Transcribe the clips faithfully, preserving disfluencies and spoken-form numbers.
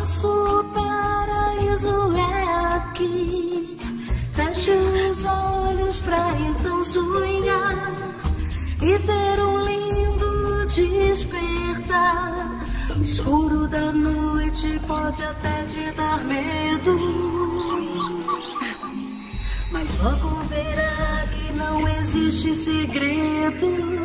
Nosso paraíso é aqui. Feche os olhos pra então sonhar e ter um lindo despertar. O escuro da noite pode até te dar medo, mas logo verá que não existe segredo.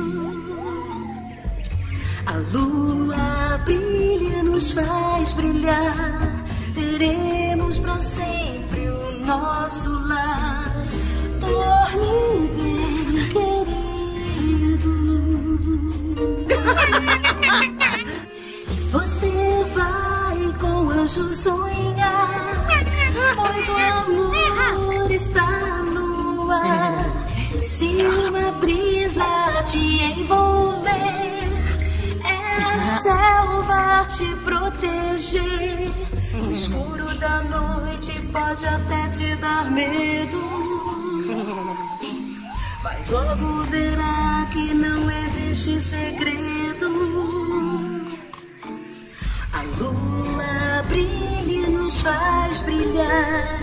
A lua brilha, nos faz brilhar. Teremos pra sempre o nosso lar. Dorme bem, querido. E você vai com o anjo sonhar, pois o amor está no ar. Se uma brisa te envolver, a selva te proteger. O escuro da noite pode até te dar medo, mas logo verá que não existe segredo. A lua brilha, nos faz brilhar.